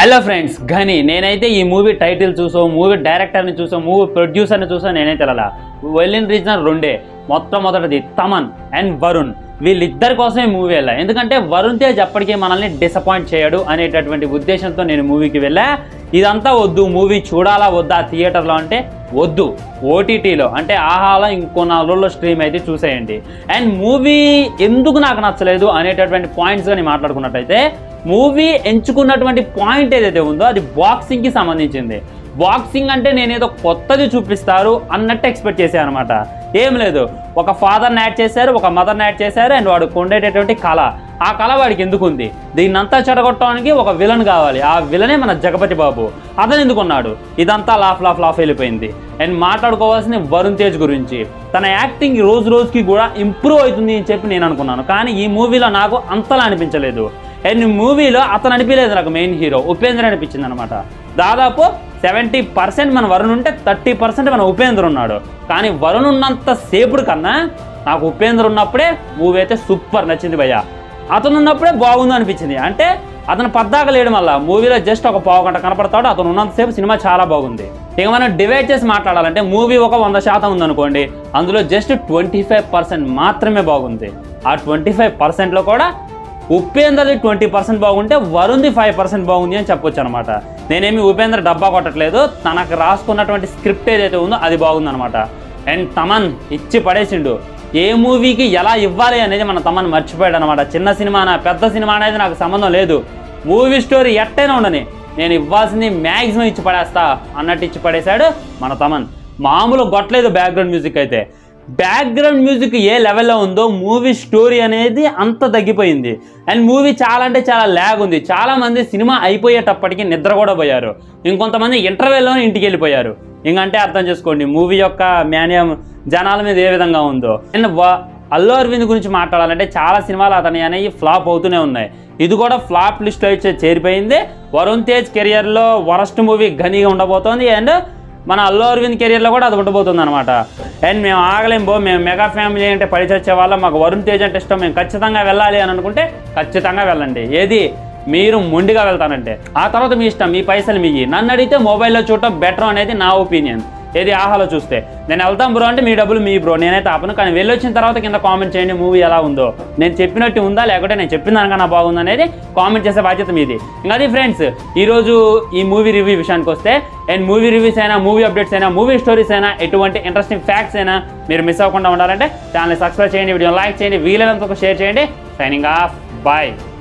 Hello friends, Ghani నేనైతే ఈ movie title చూసో, మూవీ డైరెక్టర్ని చూసో, మూవీ ప్రొడ్యూసర్ని చూసో నేనైతే వెళ్ళాలా. వెళ్ళిన రీజన్ రెండే. మొట్టమొదటిది తమన్ అండ్ వరుణ్, వీళ్ళిద్దరి కోసమే మూవీ వెళ్ళా. ఎందుకంటే వరుణ్ తేజ్ అప్పటికే మనల్ని డిసప్పాయింట్ చేయడు అనేటటువంటి ఉద్దేశంతో నేను మూవీకి వెళ్ళా. ఇదంతా వద్దు, మూవీ చూడాలా వద్దా థియేటర్లో అంటే వద్దు, ఓటీటీలో అంటే ఆహాలో ఇంకో 4 రోజుల్లో స్ట్రీమ్ అయితే చూసేయండి. అండ్ మూవీ ఎందుకు నాకు నచ్చలేదు అనేటటువంటి పాయింట్స్ కానీ మాట్లాడుకున్నట్టయితే, మూవీ ఎంచుకున్నటువంటి పాయింట్ ఏదైతే ఉందో అది బాక్సింగ్కి సంబంధించింది. బాక్సింగ్ అంటే నేనేదో కొత్తది చూపిస్తారు అన్నట్టు ఎక్స్పెక్ట్ చేశాను అనమాట. ఏం లేదు, ఒక ఫాదర్ని యాడ్ చేశారు, ఒక మదర్ని యాడ్ చేశారు, అండ్ వాడికి ఉండేటటువంటి కళ, ఆ కళ వాడికి ఎందుకు ఉంది, దీన్నంతా చెడగొట్టడానికి ఒక విలన్ కావాలి. ఆ విలనే మన జగపతి బాబు. అతను ఎందుకున్నాడు, ఇదంతా లాఫ్ వెళ్ళిపోయింది. అండ్ మాట్లాడుకోవాల్సిన వరుణ్ తేజ్ గురించి, తన యాక్టింగ్ రోజు రోజుకి కూడా ఇంప్రూవ్ అవుతుంది అని చెప్పి నేను అనుకున్నాను. కానీ ఈ మూవీలో నాకు అంతలా అనిపించలేదు. అండ్ మూవీలో అతను అనిపించలేదు, నాకు మెయిన్ హీరో ఉపేంద్ర అనిపించింది అనమాట. దాదాపు 70% మన వరుణ్ ఉంటే 30% మన ఉపేంద్ర ఉన్నాడు. కానీ వరుణ్ ఉన్నంత సేపుడు కన్నా నాకు ఉపేంద్ర ఉన్నప్పుడే మూవీ అయితే సూపర్ నచ్చింది భయ్య. అతను ఉన్నప్పుడే బాగుంది అనిపించింది. అంటే అతను పద్దాక లేయడం వల్ల మూవీలో జస్ట్ ఒక పావు గంట కనపడతాడు, అతను ఉన్నంతసేపు సినిమా చాలా బాగుంది. ఇక మనం డివైడ్ చేసి మాట్లాడాలంటే మూవీ ఒక 100% ఉందనుకోండి, అందులో జస్ట్ 25% మాత్రమే బాగుంది. ఆ 25%లో కూడా ఉపేంద్రది 20% బాగుంటే వరుణ్ది 5% బాగుంది అని చెప్పొచ్చు అనమాట. నేనేమి ఉపేంద్ర డబ్బా కొట్టట్లేదు, తనకు రాసుకున్నటువంటి స్క్రిప్ట్ ఏదైతే ఉందో అది బాగుందనమాట. అండ్ తమన్ ఇచ్చి పడేసిండు. ఏ మూవీకి ఎలా ఇవ్వాలి అనేది మన తమన్ మర్చిపోయాడు అనమాట. చిన్న సినిమానా పెద్ద సినిమా అనేది నాకు సంబంధం లేదు, మూవీ స్టోరీ ఎట్టైనా ఉండని నేను ఇవ్వాల్సింది మ్యాక్సిమం ఇచ్చి పడేస్తా అన్నట్టు ఇచ్చి పడేశాడు మన తమన్. మామూలు కొట్టలేదు బ్యాక్గ్రౌండ్ మ్యూజిక్ అయితే. బ్యాక్గ్రౌండ్ మ్యూజిక్ ఏ లెవెల్లో ఉందో మూవీ స్టోరీ అనేది అంత తగ్గిపోయింది. అండ్ మూవీ చాలా అంటే చాలా ల్యాగ్ ఉంది. చాలామంది సినిమా అయిపోయేటప్పటికి నిద్ర కూడా పోయారు, ఇంకొంతమంది ఇంటర్వెల్లోనే ఇంటికి వెళ్ళిపోయారు. ఇంకంటే అర్థం చేసుకోండి మూవీ యొక్క మ్యానియం జనాల మీద ఏ విధంగా ఉందో. అండ్ అల్లు అరవింద్ గురించి మాట్లాడాలంటే చాలా సినిమాలు అతని అనేవి ఫ్లాప్ అవుతూనే ఉన్నాయి. ఇది కూడా ఫ్లాప్ లిస్ట్లో ఇచ్చే చేరిపోయింది. వరుణ్ తేజ్ కెరియర్లో వరస్ట్ మూవీ ఘనీగా ఉండబోతోంది. అండ్ మన అల్లు అరవింద్ కెరియర్లో కూడా అది ఉండబోతుంది అనమాట. అండ్ మేము ఆగలేం మేము మెగా ఫ్యామిలీ అంటే పడి వచ్చే వాళ్ళం, మాకు వరుణ్ తేజ్ అంటే ఇష్టం, మేము ఖచ్చితంగా వెళ్ళాలి అని అనుకుంటే ఖచ్చితంగా వెళ్ళండి. ఏది మీరు మొండిగా వెళ్తానంటే ఆ తర్వాత మీ ఇష్టం, మీ పైసలు మీయి. నన్ను అడిగితే మొబైల్లో చూడటం బెటర్ అనేది నా ఒపీనియన్. ఏది ఆహాలో చూస్తే నేను వెళ్తాం బ్రో అంటే మీ డబ్బులు మీ బ్రో, నేనైతే ఆపను. కానీ వెళ్ళొచ్చిన తర్వాత కింద కామెంట్ చేయండి మూవీ ఎలా ఉందో, నేను చెప్పినట్టు ఉందా లేకపోతే నేను చెప్పిన దానికన్నా బాగుంది అనేది కామెంట్ చేసే బాధ్యత మీది. ఇంకా అది ఫ్రెండ్స్, ఈరోజు ఈ మూవీ రివ్యూ విషయానికి వస్తే, అండ్ మూవీ రివ్యూస్ అయినా, మూవీ అప్డేట్స్ అయినా, మూవీ స్టోరీస్ అయినా, ఎటువంటి ఇంట్రెస్టింగ్ ఫ్యాక్ట్స్ అయినా మీరు మిస్ అవ్వకుండా ఉండాలంటే ఛానల్ని సబ్స్క్రైబ్ చేయండి, వీడియో లైక్ చేయండి, వీలైనంత షేర్ చేయండి. Signing off, bye.